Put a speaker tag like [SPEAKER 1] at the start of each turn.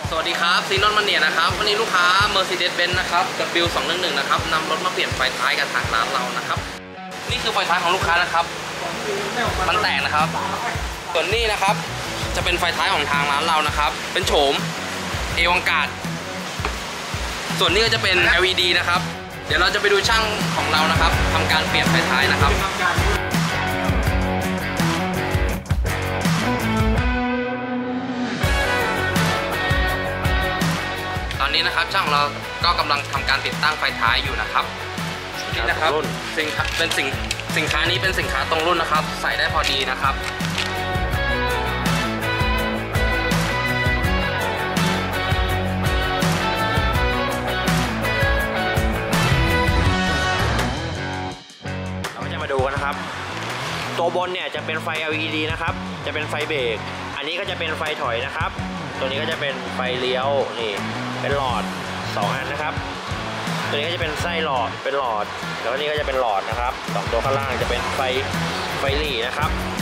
[SPEAKER 1] สวัสดีครับซีนอนมันเนียนะครับวันนี้ลูกค้า Mercedes-Benz นะครับ W211 นะครับนำรถมาเปลี่ยนไฟท้ายกับทางร้านเรานะครับนี่คือไฟท้ายของลูกค้านะครับมันแตกนะครับส่วนนี้นะครับจะเป็นไฟท้ายของทางร้านเรานะครับเป็นโฉมเอวังการ์ดส่วนนี้ก็จะเป็น LED นะครับเดี๋ยวเราจะไปดูช่างของเรานะครับทำการเปลี่ยนไฟท้ายนะครับตอนนี้นะครับช่างเราก็กำลังทำการติดตั้งไฟท้ายอยู่นะครับนี่นะครับสินค้านี้เป็นสินค้าตรงรุ่นนะครับใส่ได้พอดีนะครับ
[SPEAKER 2] เราก็จะมาดูกันนะครับตัวบนเนี่ยจะเป็นไฟ LED นะครับจะเป็นไฟเบรกอันนี้ก็จะเป็นไฟถอยนะครับตัวนี้ก็จะเป็นไฟเลี้ยวนี่เป็นหลอด2อันนะครับตัวนี้ก็จะเป็นไส้หลอดเป็นหลอดแล้วนี่ก็จะเป็นหลอดนะครับ2ตัวข้างล่างจะเป็นไฟหลีนะครับ